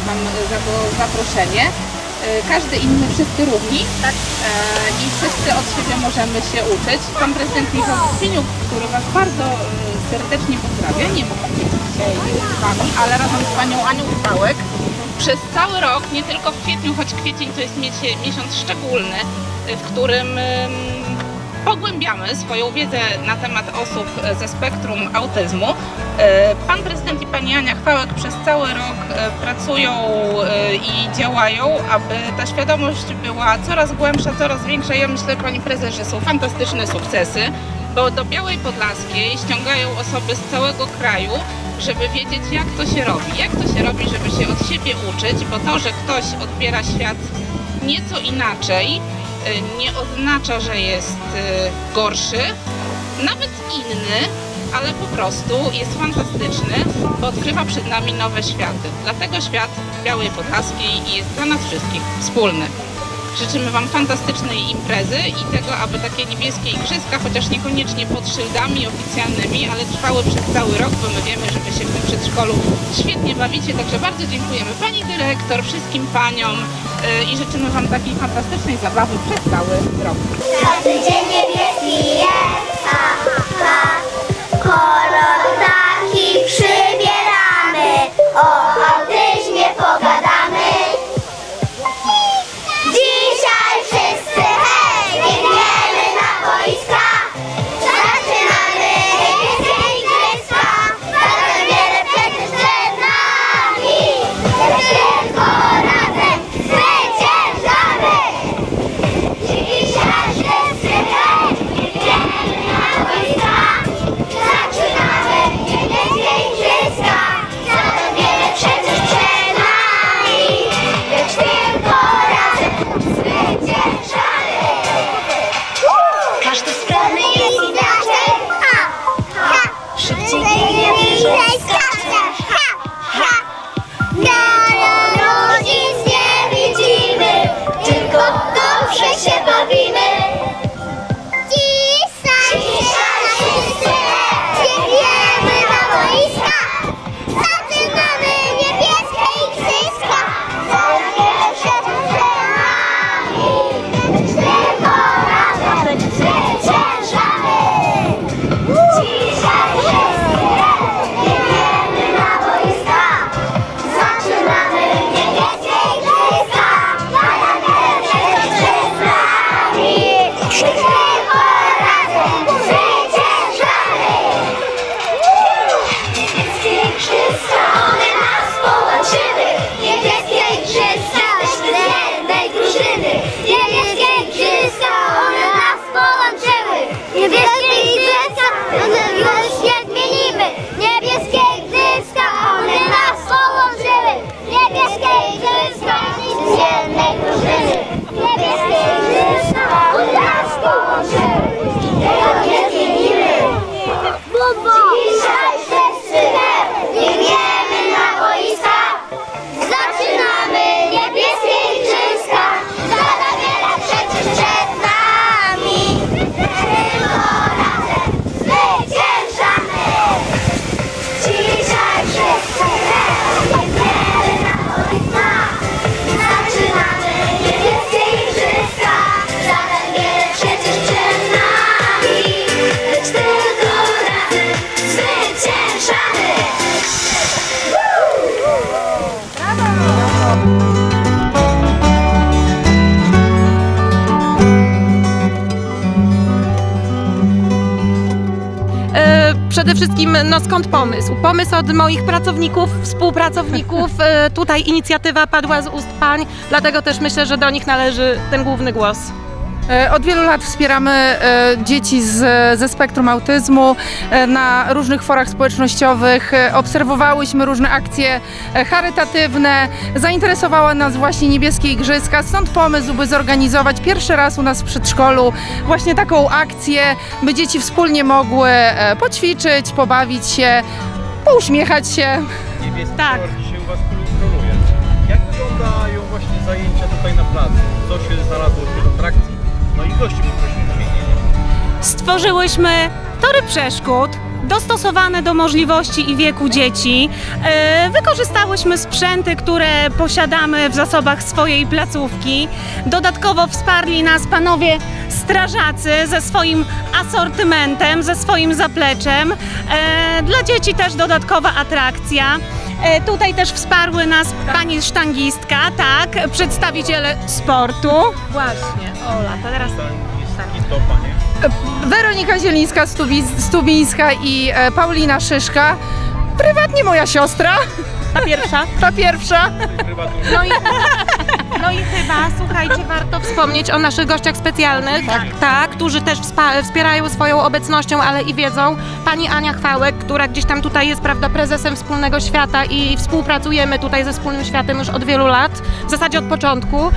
Wam za to zaproszenie. Każdy inny, wszyscy równi, tak? I wszyscy od siebie możemy się uczyć. Pan prezydent Michał Kwiniuk, który Was bardzo serdecznie pozdrawia, nie mógł być dzisiaj z Wami, ale razem z Panią Anią Chwałek przez cały rok, nie tylko w kwietniu, choć kwiecień to jest miesiąc szczególny, w którym pogłębiamy swoją wiedzę na temat osób ze spektrum autyzmu. Pan prezydent i pani Ania Chwałek przez cały rok pracują i działają, aby ta świadomość była coraz głębsza, coraz większa. Ja myślę, pani prezes, że są fantastyczne sukcesy, bo do Białej Podlaskiej ściągają osoby z całego kraju, żeby wiedzieć, jak to się robi. Jak to się robi, żeby się od siebie uczyć, bo to, że ktoś odbiera świat nieco inaczej, nie oznacza, że jest gorszy, nawet inny, ale po prostu jest fantastyczny, bo odkrywa przed nami nowe światy. Dlatego świat Białej Podlaskiej jest dla nas wszystkich wspólny. Życzymy Wam fantastycznej imprezy i tego, aby takie niebieskie igrzyska, chociaż niekoniecznie pod szyldami oficjalnymi, ale trwały przez cały rok, bo my wiemy, że Wy się w tym przedszkolu świetnie bawicie. Także bardzo dziękujemy Pani Dyrektor, wszystkim Paniom i życzymy Wam takiej fantastycznej zabawy przez cały rok. Każdy dzień niebieski jest, ha, ha. Kolor taki przybieramy, o autyzmie pogadamy. Dzisiaj wszyscy hej, biegniemy na boiska. Zaczynamy niebieskie igrzyska. Bardzo wiele przecież przed nami. Lecz tylko razem zwyciężamy. Dzisiaj wszyscy hej, biegniemy na boiska. Zaczynamy niebieskie igrzyska. Bardzo wiele przecież przed nami. Lecz tylko razem zwyciężamy. Każdy sprawny jest inaczej. Ha, ha. Szybciej biegniemy, skacze. Ha, ha. Różnic nie widzimy, tylko dobrze się bawimy. Dzisiaj wszyscy biegniemy na boiska. Zaczynamy niebieskie igrzyska. Za wiele przecież przed nami. Lecz tylko razem zwyciężamy. Dzisiaj wszyscy biegniemy na boiska. Zaczynamy niebieskie igrzyska. Za wiele przecież przed nami. Lecz tylko razem zwyciężamy. Niebieskie igrzyska, one nas połączyły. Niebieskie igrzyska, jesteśmy z jednej drużyny. Niebieskie igrzyska, one nas połączyły. Niebieskie igrzyska, one już nie zmienimy. Niebieskie igrzyska, one nas połączyły. Niebieskie igrzyska, jesteśmy z jednej drużyny. Niebieskie igrzyska, one nas połączyły. Tego nie zmienimy. Dzisiaj wszyscy biegniemy na boiska. Zaczynamy niebieskie igrzyska. Za wiele przecież przed nami. Tylko razem zwyciężamy. Dzisiaj wszyscy biegniemy na boiska. Zaczynamy niebieskie igrzyska. Za wiele przecież przed nami. Lecz tylko razem zwyciężamy. Przede wszystkim, no skąd pomysł? Pomysł od moich pracowników, współpracowników. Tutaj inicjatywa padła z ust pań, dlatego też myślę, że do nich należy ten główny głos. Od wielu lat wspieramy dzieci ze spektrum autyzmu na różnych forach społecznościowych. Obserwowałyśmy różne akcje charytatywne. Zainteresowały nas właśnie niebieskie igrzyska, stąd pomysł, by zorganizować pierwszy raz u nas w przedszkolu właśnie taką akcję, by dzieci wspólnie mogły poćwiczyć, pobawić się, pouśmiechać się. Niebieski Tak. kolor dzisiaj u Was koloruje. Jak wyglądają właśnie zajęcia tutaj na placu? Co się znalazło wśród atrakcji? No i gości poprosimy o wymienienie. Stworzyłyśmy Tory przeszkód dostosowane do możliwości i wieku dzieci. Wykorzystałyśmy sprzęty, które posiadamy w zasobach swojej placówki. Dodatkowo wsparli nas panowie strażacy ze swoim asortymentem, ze swoim zapleczem. Dla dzieci też dodatkowa atrakcja. Tutaj też wsparły nas pani sztangistka, tak, przedstawiciele sportu. Właśnie, Ola, to teraz... I topa, nie? Weronika Zielińska-Stubińska i Paulina Szyszka. Prywatnie moja siostra. Ta pierwsza. Ta pierwsza. No i chyba, słuchajcie, warto wspomnieć o naszych gościach specjalnych, tak, którzy też wspierają swoją obecnością, ale i wiedzą. Pani Ania Chwałek, która gdzieś tam tutaj jest, prawda, prezesem Wspólnego Świata i współpracujemy tutaj ze Wspólnym Światem już od wielu lat, w zasadzie od początku.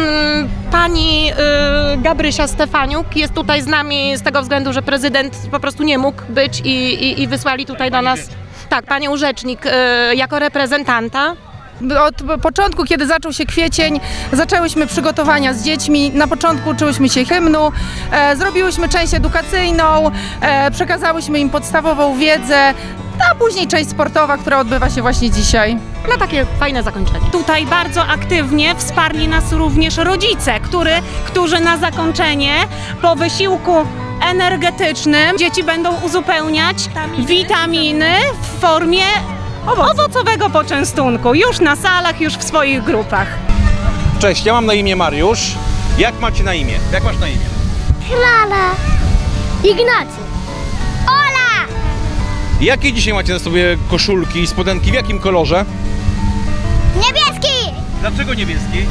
Pani Gabrysia Stefaniuk jest tutaj z nami z tego względu, że prezydent po prostu nie mógł być i wysłali tutaj do nas, tak, panią rzecznik jako reprezentanta. Od początku, kiedy zaczął się kwiecień, zaczęłyśmy przygotowania z dziećmi. Na początku uczyłyśmy się hymnu, zrobiłyśmy część edukacyjną, przekazałyśmy im podstawową wiedzę, a później część sportowa, która odbywa się właśnie dzisiaj. No takie fajne zakończenie. Tutaj bardzo aktywnie wsparli nas również rodzice, którzy na zakończenie po wysiłku energetycznym dzieci będą uzupełniać witaminy w formie owocowego poczęstunku, już na salach, już w swoich grupach. Cześć, ja mam na imię Mariusz. Jak macie na imię? Jak masz na imię? Klara. Ignacy. Ola. Jakie dzisiaj macie na sobie koszulki i spodenki? W jakim kolorze? Niebieski. Dlaczego niebieski?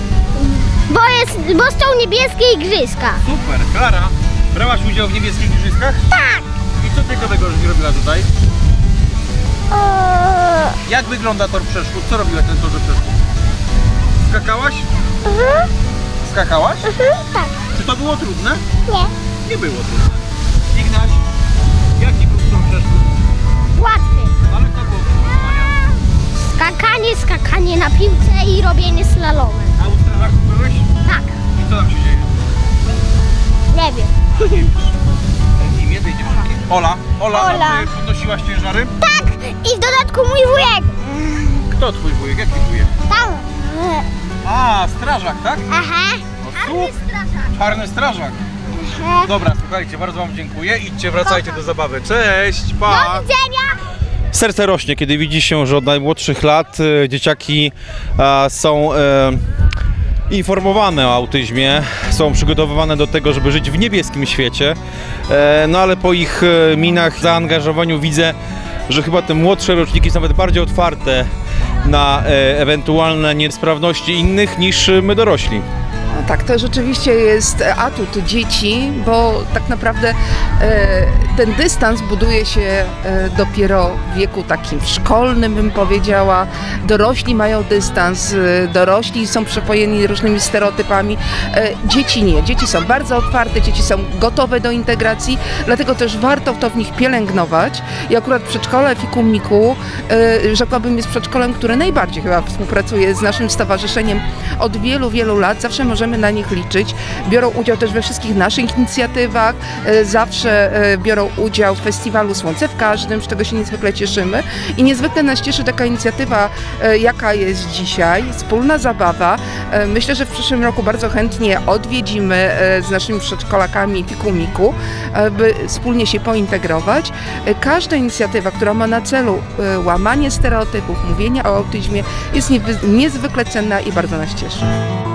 Bo są niebieskie igrzyska. Super. Klara, brałaś udział w niebieskich igrzyskach? Tak. I co ciekawego robiła tutaj? Jak wygląda tor przeszkód? Co robiła ten torze przeszkód? Skakałaś? Skakałaś? Tak. Czy to było trudne? Nie. Nie było trudne. Ignaś, jaki był tor przeszkód? Łatwy. Ale co było wyzwania? Skakanie na piłce i robienie slalomem. A u strażaków byłeś? Tak. I co tam się dzieje? Nie wiem. A, nie wiesz. Imię tej dziewczynki? Ola. Ola, Ola. a ty podnosiłaś ciężary? Tak. I w dodatku mój wujek. Kto twój wujek? Jaki wujek? Tam. A, strażak, tak? Aha. No czarny strażak. Dobra, słuchajcie, bardzo wam dziękuję. Idźcie, wracajcie do zabawy. Cześć, pa! Do widzenia. Serce rośnie, kiedy widzi się, że od najmłodszych lat dzieciaki są informowane o autyzmie, są przygotowywane do tego, żeby żyć w niebieskim świecie. No ale po ich minach, zaangażowaniu widzę, że chyba te młodsze roczniki są nawet bardziej otwarte na ewentualne niesprawności innych niż my dorośli. No tak, to rzeczywiście jest atut dzieci, bo tak naprawdę ten dystans buduje się dopiero w wieku takim szkolnym, bym powiedziała. Dorośli mają dystans, dorośli są przepojeni różnymi stereotypami. Dzieci nie. Dzieci są bardzo otwarte, dzieci są gotowe do integracji, dlatego też warto to w nich pielęgnować. I akurat przedszkole Fikum Miku, rzekłabym, jest przedszkolem, które najbardziej chyba współpracuje z naszym stowarzyszeniem od wielu, wielu lat. Zawsze możemy na nich liczyć. Biorą udział też we wszystkich naszych inicjatywach. Zawsze biorą udział w festiwalu Słońce w Każdym, z czego się niezwykle cieszymy. I niezwykle nas cieszy taka inicjatywa, jaka jest dzisiaj. Wspólna zabawa. Myślę, że w przyszłym roku bardzo chętnie odwiedzimy z naszymi przedszkolakami Fikum Miku, by wspólnie się pointegrować. Każda inicjatywa, która ma na celu łamanie stereotypów, mówienia o autyzmie, jest niezwykle cenna i bardzo nas cieszy.